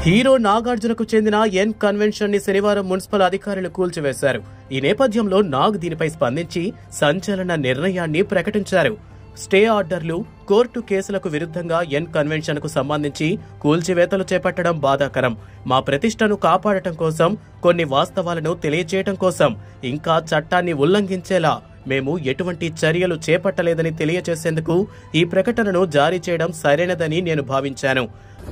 Hero నాగార్జునకు చెందిన N convention ని శనివారం మున్సిపల్ అధికారులు కూల్చివేశారు. ఈ నేపథ్యంలో నాగ్ దీనిపై స్పందించి సంచలన నిర్ణయాన్ని ప్రకటించారు. స్టే ఆర్డర్లు, కోర్టు కేసులకు విరుద్ధంగా ఎన్ కన్వెన్షన్ కు సంబంధించి కూల్చివేతలు చేపట్టడం బాధాకరం. మా ప్రతిష్టను కాపాడటం కోసం, కొన్ని వాస్తవాలను తెలియజేయటం కోసం, ఇంకా చట్టాన్ని ఉల్లంఘించేలా మేము ఎటువంటి చర్యలు చేపట్టలేదని తెలియజేసేందుకు ఈ ప్రకటనను జారీ చేయడం సరైనదని నేను భావించాను.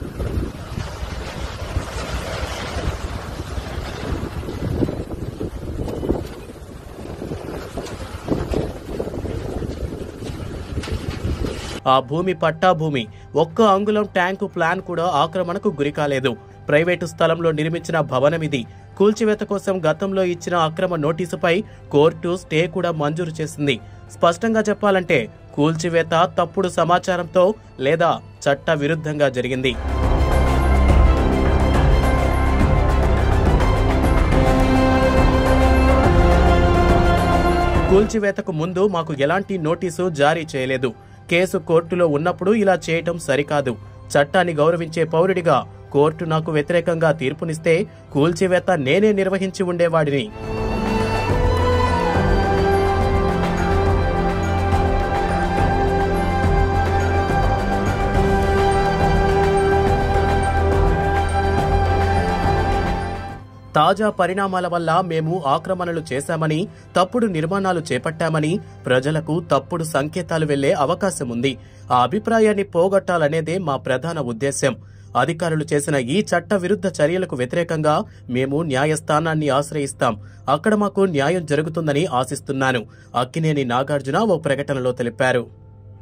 ఆ భూమి పట్టా భూమి, ఒక్క అంగుళం ట్యాంకు ప్లాన్ కూడా ఆక్రమణకు గురికాలేదు. ప్రైవేటు స్థలంలో నిర్మించిన భవనమిది. కూల్చివేత కోసం గతంలో ఇచ్చిన అక్రమ నోటీసుపై కోర్టు స్టే కూడా మంజూరు చేసింది. స్పష్టంగా చెప్పాలంటే కూల్చివేత తప్పుడు సమాచారంతో లేదా చట్ట విరుద్ధంగా జరిగింది. కూల్చివేతకు ముందు మాకు ఎలాంటి నోటీసు జారీ చేయలేదు. కేసు కోర్టులో ఉన్నప్పుడు ఇలా చేయటం సరికాదు. చట్టాన్ని గౌరవించే పౌరుడిగా కోర్టు నాకు వ్యతిరేకంగా తీర్పునిస్తే కూల్చివేత నేనే నిర్వహించి ఉండేవాడిని. తాజా పరిణామాల వల్ల మేము ఆక్రమణలు చేశామని, తప్పుడు నిర్మాణాలు చేపట్టామని ప్రజలకు తప్పుడు సంకేతాలు వెళ్లే అవకాశం ఉంది. ఆ అభిప్రాయాన్ని పోగొట్టాలనేదే మా ప్రధాన ఉద్దేశ్యం. అధికారులు చేసిన ఈ చట్ట విరుద్ధ చర్యలకు వ్యతిరేకంగా మేము న్యాయస్థానాన్ని ఆశ్రయిస్తాం. అక్కడ మాకు న్యాయం జరుగుతుందని ఆశిస్తున్నాను. అక్కినేని నాగార్జున ఓ ప్రకటనలో తెలిపారు.